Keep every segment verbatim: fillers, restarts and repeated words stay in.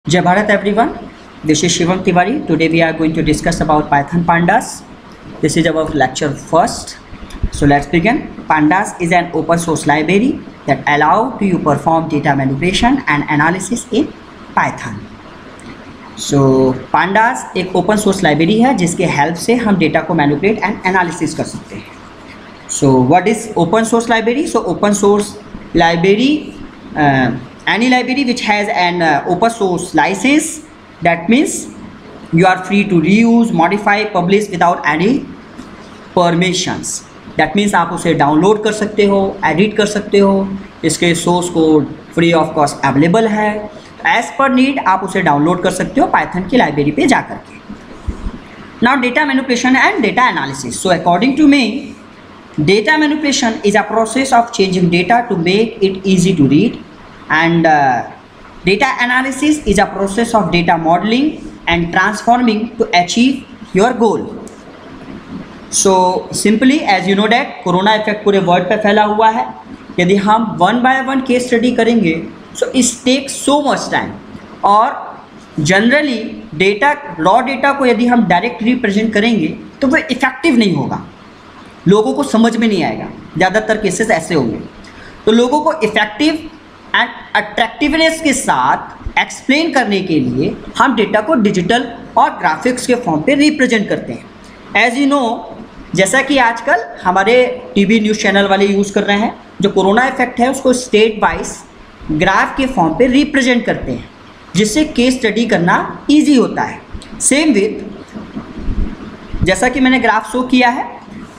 Jai Bharat everyone, this is Shivam Tiwari. Today we are going to discuss about Python Pandas. This is our lecture first. So let's begin. Pandas is an open source library that allow to you perform data manipulation and analysis in Python. So Pandas एक open source library है जिसके help से हम data को manipulate and analysis कर सकते हैं. So what is open source library? So open source library uh, any library which has an uh, open source license, that means you are free to reuse, modify, publish without any permissions. That means आप उसे download कर सकते हो, edit कर सकते हो, इसके source code free of cost available है. एज पर नीड आप उसे डाउनलोड कर सकते हो पाइथन की लाइब्रेरी पे जा करके. Now data manipulation and data analysis. So according to me, data manipulation is a process of changing data to make it easy to read, and uh, data analysis is a process of data modeling and transforming to achieve your goal. So simply as you know that corona effect पूरे world पे फैला हुआ है. यदि हम one by one case study करेंगे so it takes so much time, और generally data raw data को यदि हम डायरेक्ट रिप्रेजेंट करेंगे तो वो इफेक्टिव नहीं होगा, लोगों को समझ में नहीं आएगा. ज़्यादातर केसेस ऐसे होंगे. तो लोगों को इफेक्टिव एंड अट्रैक्टिवनेस के साथ एक्सप्लेन करने के लिए हम डेटा को डिजिटल और ग्राफिक्स के फॉर्म पे रिप्रेजेंट करते हैं. एज यू नो, जैसा कि आजकल हमारे टीवी न्यूज़ चैनल वाले यूज़ कर रहे हैं, जो कोरोना इफेक्ट है उसको स्टेट वाइज ग्राफ के फॉर्म पे रिप्रेजेंट करते हैं, जिससे केस स्टडी करना ईजी होता है. सेम विथ जैसा कि मैंने ग्राफ शो किया है,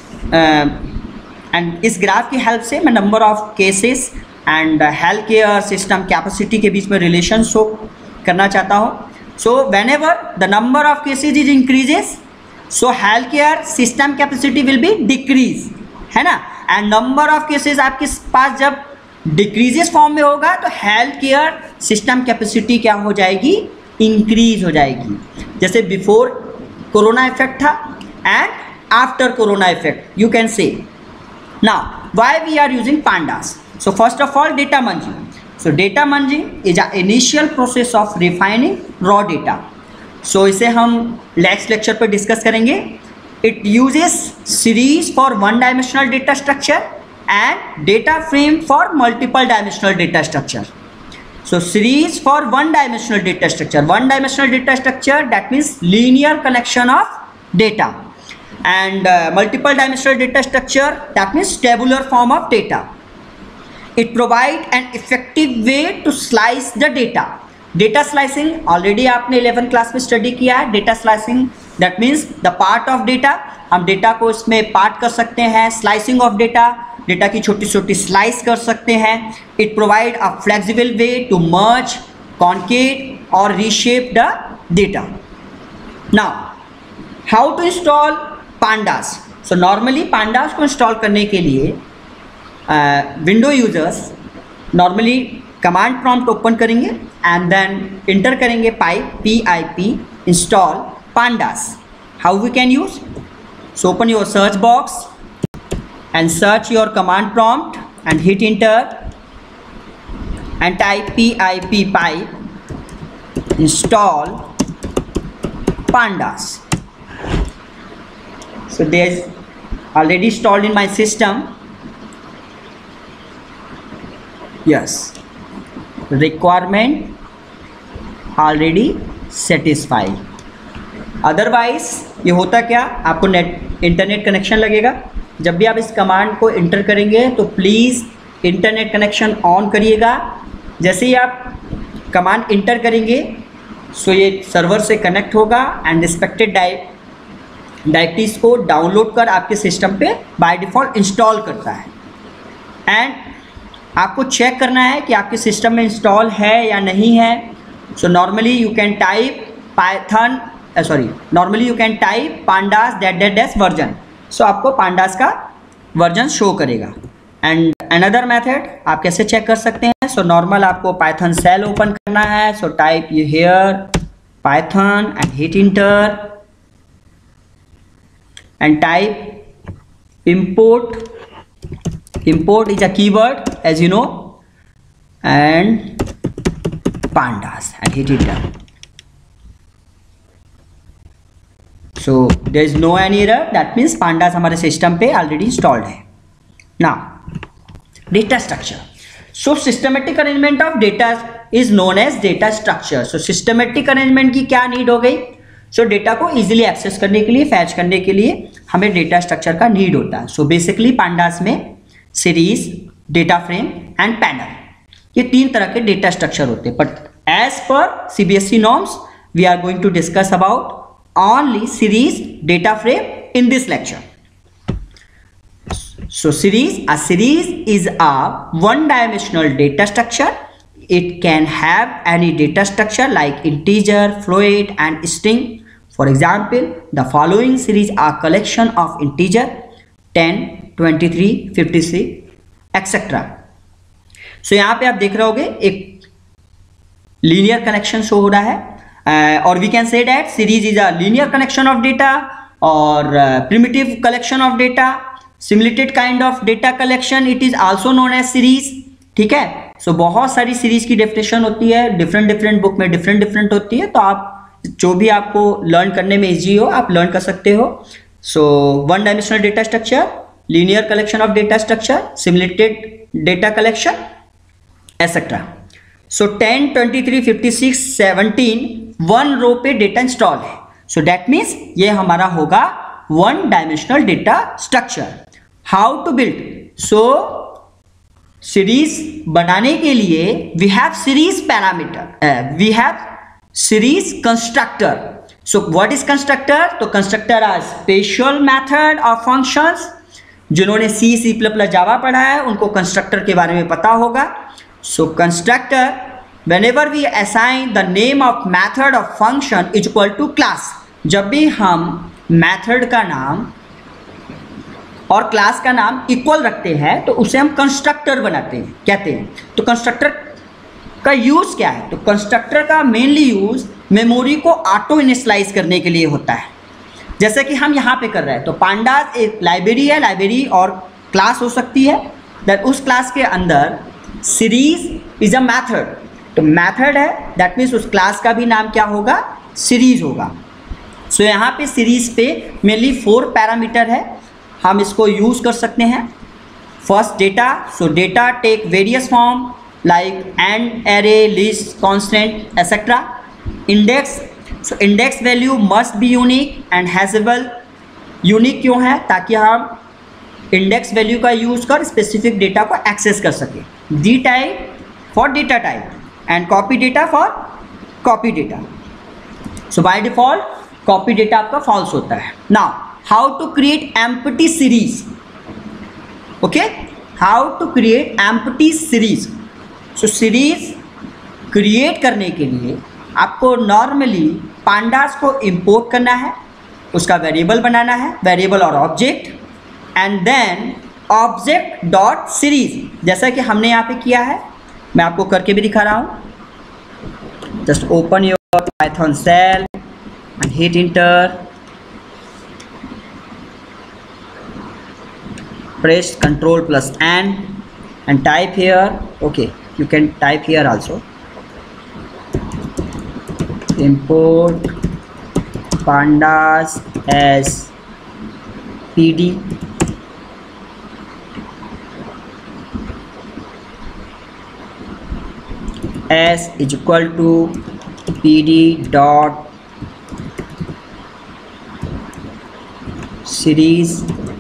एंड uh, इस ग्राफ की हेल्प से मैं number of cases and health care system capacity के बीच में रिलेशन शो करना चाहता हूँ. So whenever the number of cases is increases, so health care system capacity will be decrease, है ना. एंड नंबर ऑफ केसेज आपके पास जब डिक्रीजेस फॉर्म में होगा तो हेल्थ केयर सिस्टम कैपेसिटी क्या हो जाएगी, इंक्रीज हो जाएगी. जैसे बिफोर कोरोना इफेक्ट था and after corona effect, you can say. Now why we are using pandas? So first of all, data munging. So data munging is an initial process of refining raw data. So इसे हम next lecture पर discuss करेंगे. It uses series for one dimensional data structure and data frame for multiple dimensional data structure. So series for one dimensional data structure. One dimensional data structure, that means linear connection of data. And uh, multiple dimensional data structure, that means tabular form of data. It provides an effective way to slice the data. Data slicing already आपने eleventh class में study किया है. Data slicing, that means the part of data. हम डेटा को इसमें part कर सकते हैं. Slicing of data, डेटा की छोटी छोटी स्लाइस कर सकते हैं. It provide a flexible way to merge, concate or reshape the data. Now how to install Pandas? So normally Pandas को इंस्टॉल करने के लिए window users normally command prompt open करेंगे एंड देन इंटर करेंगे pip P I P install Pandas. How we can use? So open your search box and search your command prompt and hit enter and type P I P pip install Pandas. So there's already installed in my system. Yes, requirement already satisfied. Otherwise ये होता क्या, आपको net internet connection लगेगा. जब भी आप इस command को इंटर करेंगे तो प्लीज़ इंटरनेट कनेक्शन ऑन करिएगा. जैसे ही आप कमांड इंटर करेंगे सो ये सर्वर से कनेक्ट होगा एंड रिस्पेक्टेड डायरेक्टरीज को डाउनलोड कर आपके सिस्टम पे बाय डिफ़ॉल्ट इंस्टॉल करता है. एंड आपको चेक करना है कि आपके सिस्टम में इंस्टॉल है या नहीं है. So normally you can type Python sorry normally you can type pandas dot dot dash version. So आपको पांडास का वर्जन शो करेगा. एंड अनदर मेथड आप कैसे चेक कर सकते हैं? सो नॉर्मल आपको पाइथन सेल ओपन करना है. So type you here Python and hit enter and type import. Import is a keyword as you know, and Pandas and hit enter. There is no any error, that means pandas हमारे system पे already installed है। Now data structure, so systematic arrangement of data is known as data structure. So systematic arrangement की क्या need हो गई? So so, data को easily access करने के लिए, फैच करने के लिए हमें डेटा स्ट्रक्चर का नीड होता है। सो बेसिकली पांडास में series, data frame and panel, ये तीन तरह के डेटा स्ट्रक्चर होते हैं। But as per CBSE norms we are going to discuss about only series data frame in this lecture. So series, a series is a one dimensional data structure. It can have any data structure like integer, float and string. For example, the following series are collection of integer ten, twenty-three, fifty-six, et cetera. So यहाँ पे आप देख रहे होगे एक linear connection show हो रहा है, Uh, or we can say that series is a linear connection of data or uh, primitive collection of data, simulated kind of data collection, it is also known as series। ठीक है, so बहुत सारी series की definition होती है, different different book में different different होती है, तो आप जो भी आपको learn करने में easy हो आप learn कर सकते हो। so one dimensional data structure, linear collection of data structure, simulated data collection, et cetera। so ten, twenty-three, fifty-six, seventeen one row पे डेटा इंस्टॉल है। सो दैट मीन्स ये हमारा होगा one dimensional data structure. How to build? So series बनाने के लिए we have series parameter, we have series constructor. So what is constructor? तो constructor are special method of functions. जिन्होंने C, C plus plus Java पढ़ा है उनको constructor के बारे में पता होगा। So constructor, whenever we assign the name of method of function is equal to class, जब भी हम method का नाम और class का नाम equal रखते हैं तो उसे हम constructor बनाते हैं, कहते हैं। तो constructor का यूज़ क्या है? तो constructor का mainly यूज़ मेमोरी को ऑटो इनिशलाइज करने के लिए होता है, जैसे कि हम यहाँ पे कर रहे हैं। तो पांडास एक लाइब्रेरी है, लाइब्रेरी और क्लास हो सकती है, दैट उस क्लास के अंदर सीरीज इज अ मैथड। तो मैथड है, दैट मीन्स उस क्लास का भी नाम क्या होगा? सीरीज होगा। सो so, यहाँ पे सीरीज पे मेनली फोर पैरामीटर है, हम इसको यूज़ कर सकते हैं। First data, so data take various form like and, array, list, constant etcetera. Index, so index value must be unique and hashable. Unique क्यों है? ताकि हम इंडेक्स वैल्यू का यूज़ कर स्पेसिफिक डेटा को एक्सेस कर सकें। D type for data type and copy data for copy data। so by default copy data आपका false होता है। now how to create empty series, okay, how to create empty series। so series create करने के लिए आपको normally pandas को import करना है, उसका variable बनाना है, variable और object, and then object dot series, जैसा कि हमने यहाँ पे किया है। मैं आपको करके भी दिखा रहा हूँ। Just open your Python shell and hit enter, press control plus N and type here, okay you can type here also, import pandas as pd s is equal to pd dot series,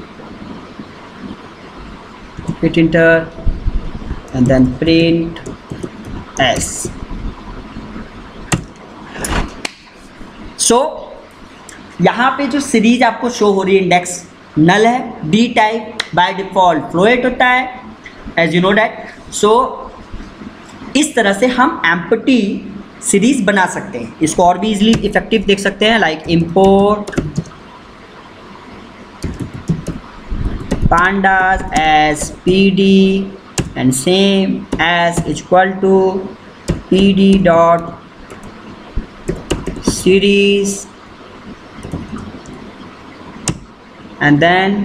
hit enter and then print s। So so, यहाँ पे जो series आपको show हो रही है index null है, D type by default float होता है, एज यू नो डैट। सो इस तरह से हम एम्प्टी सीरीज बना सकते हैं। इसको और भी इजीली इफेक्टिव देख सकते हैं, like import pandas as pd and same as is equal to pd dot series and then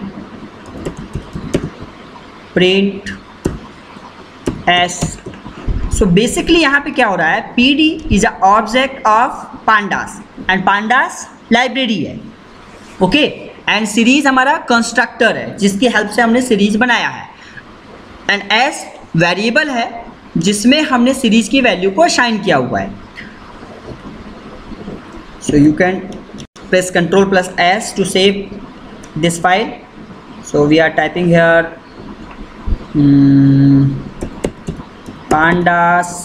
print s। so basically यहाँ पे क्या हो रहा है, pd is a object of pandas and pandas library है। ओके। एंड सीरीज हमारा constructor है जिसकी हेल्प से हमने सीरीज बनाया है। एंड एस वेरिएबल है जिसमें हमने सीरीज की वैल्यू को असाइन किया हुआ है। So you can press control plus S to save this file. So we are typing here pandas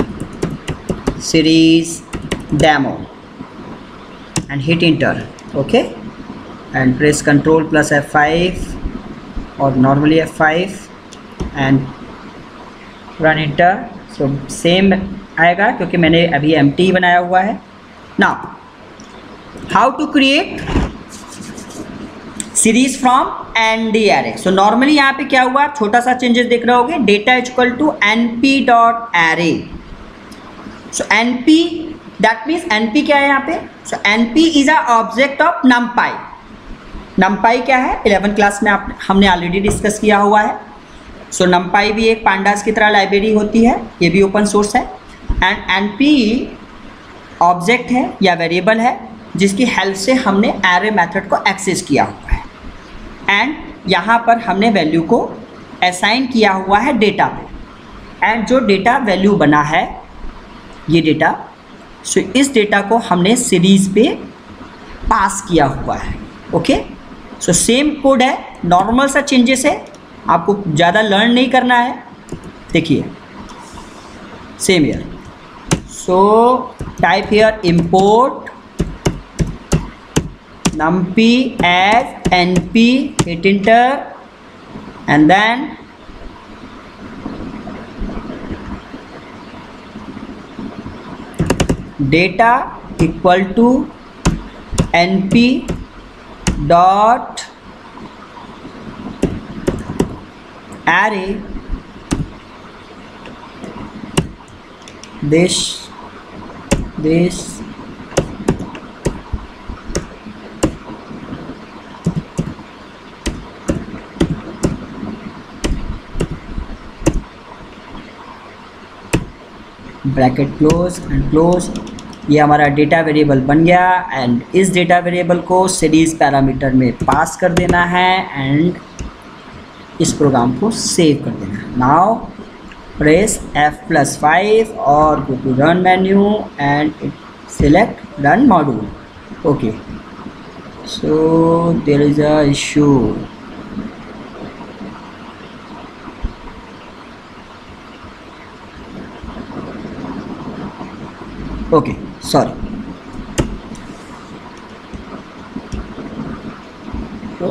series demo and hit enter. Okay, and press control plus F five or normally F five and run enter. So same आएगा क्योंकि मैंने अभी empty बनाया हुआ है। Now how to create series from N D array. So normally यहाँ पे क्या हुआ, छोटा सा चेंजेस देख रहे होगे, data is equal to NP dot array. So NP that means NP क्या है यहाँ पे, सो NP is a object of NumPy. NumPy क्या है, इलेवन क्लास में आप हमने ऑलरेडी डिस्कस किया हुआ है। सो so, नमपाई भी एक पांडास की तरह लाइब्रेरी होती है, ये भी ओपन सोर्स है। एंड एनपी ऑब्जेक्ट है या वेरिएबल है जिसकी हेल्प से हमने एरे मेथड को एक्सेस किया हुआ है। एंड यहाँ पर हमने वैल्यू को असाइन किया हुआ है डेटा पे। एंड जो डेटा वैल्यू बना है ये डेटा, सो इस डेटा को हमने सीरीज पे पास किया हुआ है। ओके, सो सेम कोड है, नॉर्मल सा चेंजेस है, आपको ज़्यादा लर्न नहीं करना है। देखिए same here, so type here import numpy as np, hit enter, and then data equal to np dot array this this bracket close and close. ये हमारा डेटा वेरिएबल बन गया। एंड इस डेटा वेरिएबल को सीरीज पैरामीटर में pass कर देना है एंड इस प्रोग्राम को सेव कर देना है। Now press F plus five और go to run menu and select run module. Okay, so there is a issue. Okay sorry, तो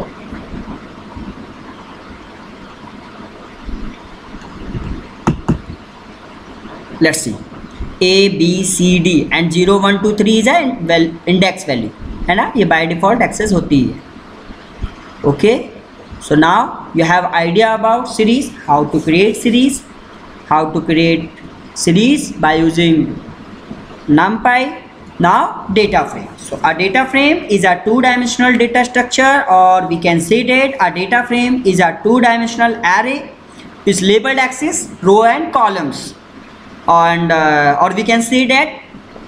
let's see A B C D and zero one two three is well index value है ना, ये by default access होती है। Okay, so now you have idea about series, how to create series, how to create series by using NumPy. Now data frame. So a data frame is a two-dimensional data structure, or we can say that a data frame is a two-dimensional array is labeled axis, row and columns, and uh, or we can say that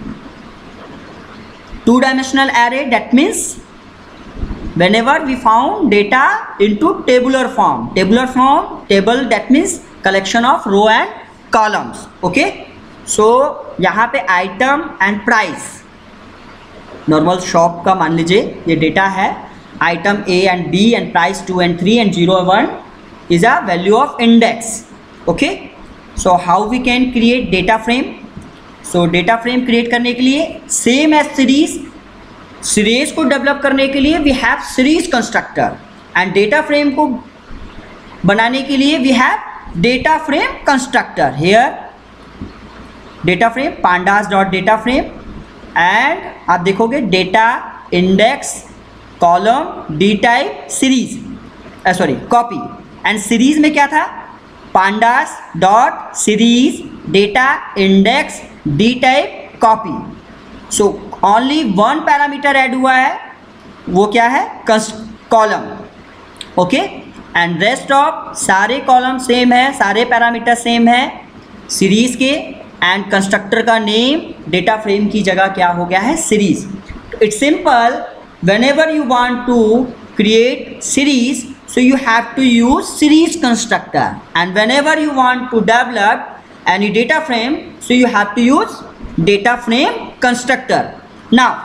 two-dimensional array, that means whenever we found data into tabular form, tabular form table, that means collection of row and columns. Okay, so so, यहाँ पे item and price, normal shop का मान लीजिए ये data है, item A and B and price two and three and zero one is a value of index. Okay, so how we can create data frame. So data frame create करने के लिए same as series, series को develop करने के लिए we have series constructor, and data frame को बनाने के लिए we have data frame constructor. Here data frame pandas dot data frame, and आप देखोगे data index column d type series sorry copy, and series में क्या था, pandas dot series data index d type copy. So only one parameter add हुआ है, वो क्या है, column. Okay, and rest of सारे कॉलम सेम है, सारे पैरामीटर सेम है सीरीज के, एंड कंस्ट्रक्टर का नेम डेटा फ्रेम की जगह क्या हो गया है, series. It's simple, whenever you want to create series, so you have to use series constructor, and whenever you want to develop any data frame, so you have to use data frame constructor. Now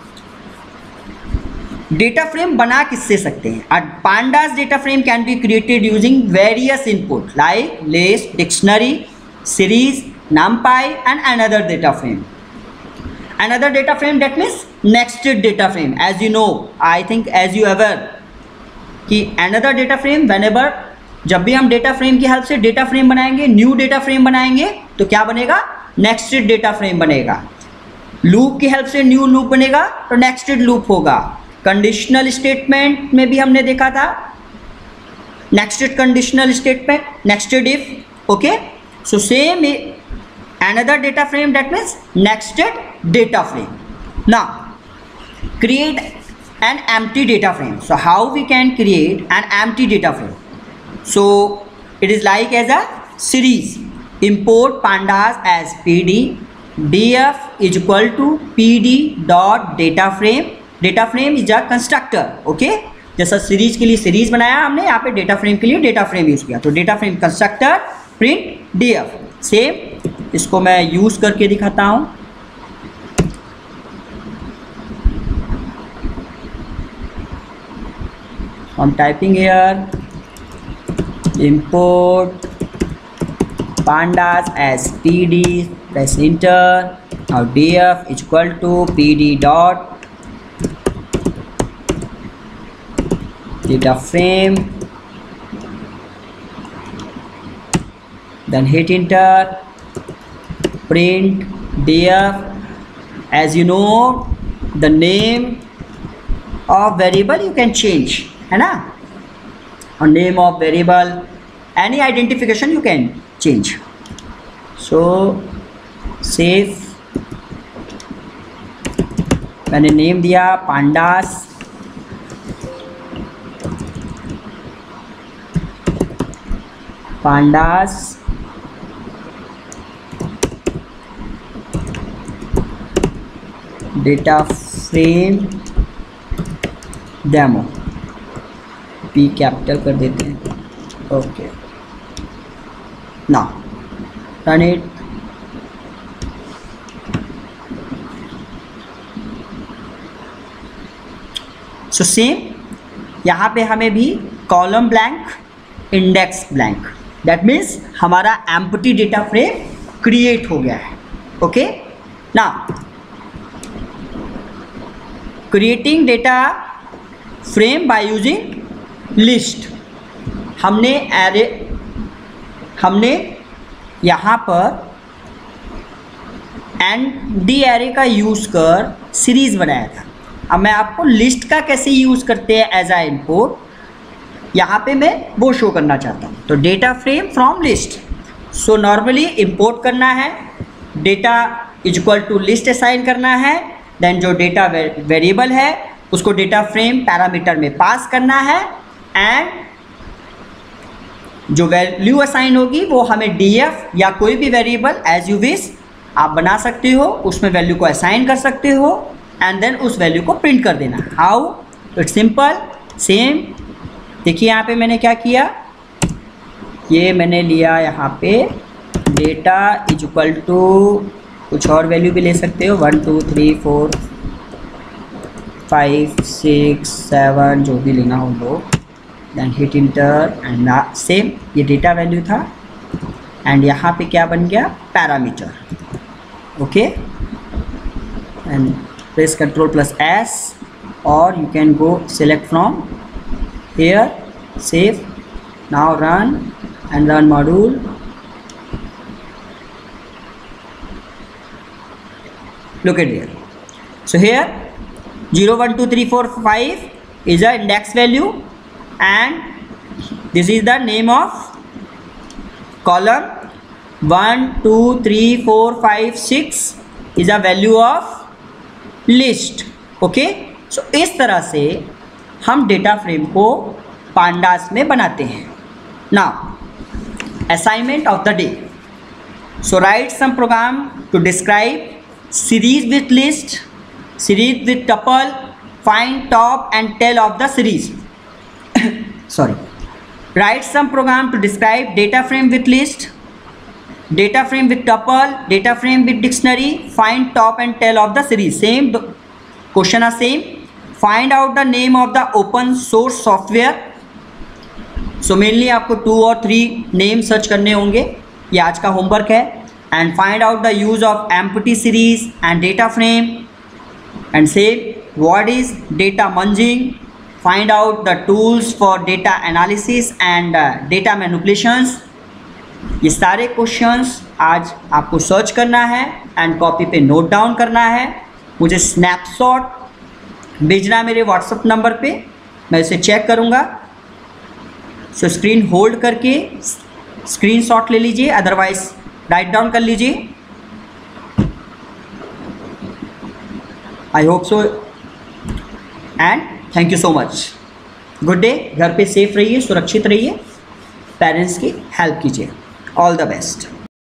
data frame बना किससे सकते हैं? A pandas data frame can be created using various input like list, dictionary, series, numpy, and another data frame. Another data frame, that means nested data frame. As you know, I think as you aware कि another data frame, whenever जब भी हम data frame की help से data frame बनाएंगे, new data frame बनाएंगे, तो क्या बनेगा? Nested data frame बनेगा. Loop की हेल्प से new loop बनेगा तो nested loop होगा. कंडीशनल स्टेटमेंट में भी हमने देखा था nested conditional statement, nested if. Okay, so same another data frame, that means nested data frame. Now create an empty data frame. So how we can create an empty data frame? So it is like as a series. Import pandas as pd, df is equal to pd dot data frame. Data frame is a constructor. Okay, जैसा series के लिए series बनाया हमने, यहाँ पे data frame के लिए data frame use किया. तो data frame constructor print DF. Same इसको मैं यूज करके दिखाता हूँ. I am typing here import pandas as pd, press enter. Now df is equal to pd dot data frame, then hit enter, print df. As you know, the name of variable you can change, है ना, or name of variable, any identification you can change. So save, मैंने name दिया pandas, pandas data frame demo, p capital कर देते हैं. Okay, now run it. So same यहाँ पे हमें भी column blank, index blank, that means हमारा एम्प्टी डेटा फ्रेम क्रिएट हो गया है. Okay, now creating data frame by using list. हमने एरे हमने यहाँ पर एंड डी एरे का यूज़ कर सीरीज़ बनाया था. अब मैं आपको लिस्ट का कैसे यूज़ करते हैं एज आ इनपुट, यहाँ पे मैं वो शो करना चाहता हूँ. तो data frame from list. So normally import करना है, data is equal to list assign करना है, देन जो डेटा वेरिएबल है उसको डेटा फ्रेम पैरामीटर में पास करना है, एंड जो वैल्यू असाइन होगी वो हमें डीएफ या कोई भी वेरिएबल एज यू विश आप बना सकते हो, उसमें वैल्यू को असाइन कर सकते हो, एंड देन उस वैल्यू को प्रिंट कर देना. हाउ? It's simple. सेम देखिए यहाँ पे मैंने क्या किया, ये मैंने लिया यहाँ पे डेटा इज इक्वल टू, कुछ और वैल्यू भी ले सकते हो, one two three four five six seven, जो भी लेना हो लो, then hit enter and same ये डेटा वैल्यू था, एंड यहाँ पे क्या बन गया, parameter. Okay, and press control plus S, और you can go select from here, save. Now run and run module. Look at here. So here zero one two three four five is the index value, and this is the name of column. One two three four five six is the value of list. Okay, so इस तरह से हम data frame को pandas में बनाते हैं. Now assignment of the day. So write some program to describe series with list, series with tuple, find top and tail of the series. Sorry. Write some program to describe data frame with list, data frame with tuple, data frame with dictionary, find top and tail of the series. Same question are same. Find out the name of the open source software. So mainly आपको two और three name search करने होंगे, ये आज का homework है. And find out the use of empty series and data frame and say what is data munging. Find out the tools for data analysis and data manipulations. ये सारे questions आज आपको सर्च करना है एंड कॉपी पे note down करना है. मुझे स्नैपशॉट भेजना है मेरे व्हाट्सएप नंबर पे, मैं इसे चेक करूँगा. सो स्क्रीन होल्ड करके स्क्रीनशॉट ले लीजिए, अदरवाइज राइट डाउन कर लीजिए. I hope so and thank you so much. Good day. घर पे सेफ रहिए, सुरक्षित रहिए, पेरेंट्स की हेल्प कीजिए. All the best.